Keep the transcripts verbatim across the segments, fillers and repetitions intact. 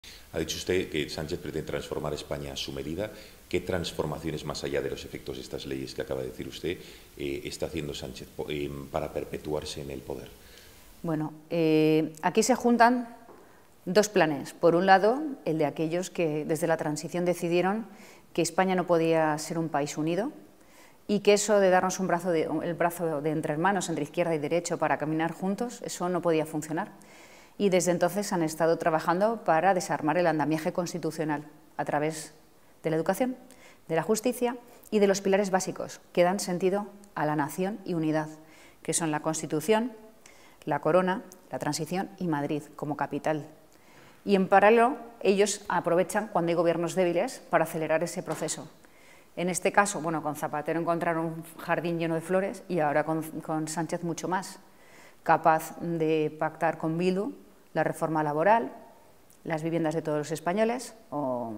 Ha dicho usted que Sánchez pretende transformar España a su medida. ¿Qué transformaciones, más allá de los efectos de estas leyes que acaba de decir usted, eh, está haciendo Sánchez eh, para perpetuarse en el poder? Bueno, eh, aquí se juntan dos planes. Por un lado, el de aquellos que desde la transición decidieron que España no podía ser un país unido y que eso de darnos un brazo de, el brazo de entre hermanos, entre izquierda y derecha, para caminar juntos, eso no podía funcionar. Y desde entonces han estado trabajando para desarmar el andamiaje constitucional a través de la educación, de la justicia y de los pilares básicos que dan sentido a la nación y unidad, que son la Constitución, la Corona, la Transición y Madrid como capital. Y en paralelo, ellos aprovechan cuando hay gobiernos débiles para acelerar ese proceso. En este caso, bueno, con Zapatero encontraron un jardín lleno de flores y ahora con, con Sánchez mucho más, capaz de pactar con Bildu la reforma laboral, las viviendas de todos los españoles o,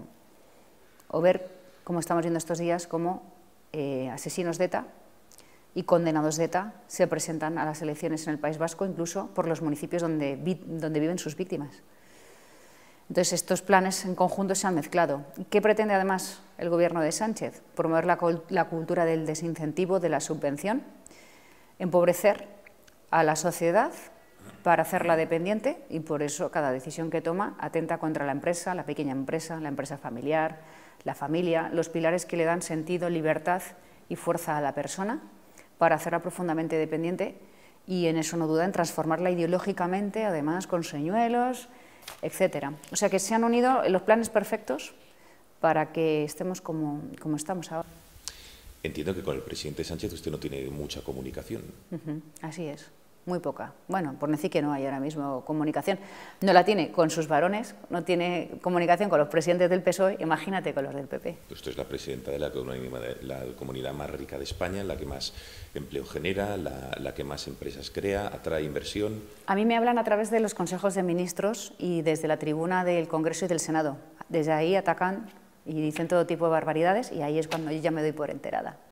o ver, como estamos viendo estos días, cómo eh, asesinos de ETA y condenados de ETA se presentan a las elecciones en el País Vasco, incluso por los municipios donde, donde viven sus víctimas. Entonces, estos planes en conjunto se han mezclado. ¿Qué pretende además el gobierno de Sánchez? Promover la, la cultura del desincentivo, de la subvención, empobrecer a la sociedad para hacerla dependiente y por eso cada decisión que toma atenta contra la empresa, la pequeña empresa, la empresa familiar, la familia, los pilares que le dan sentido, libertad y fuerza a la persona para hacerla profundamente dependiente y en eso no duda en transformarla ideológicamente, además con señuelos, etcétera. O sea que se han unido los planes perfectos para que estemos como, como estamos ahora. Entiendo que con el presidente Sánchez usted no tiene mucha comunicación. Uh-huh. Así es, muy poca. Bueno, por decir que no hay ahora mismo comunicación. No la tiene con sus varones, no tiene comunicación con los presidentes del P S O E, imagínate con los del P P. Usted es la presidenta de la comunidad, de la comunidad más rica de España, la que más empleo genera, la, la que más empresas crea, atrae inversión. A mí me hablan a través de los consejos de ministros y desde la tribuna del Congreso y del Senado. Desde ahí atacan y dicen todo tipo de barbaridades y ahí es cuando yo ya me doy por enterada.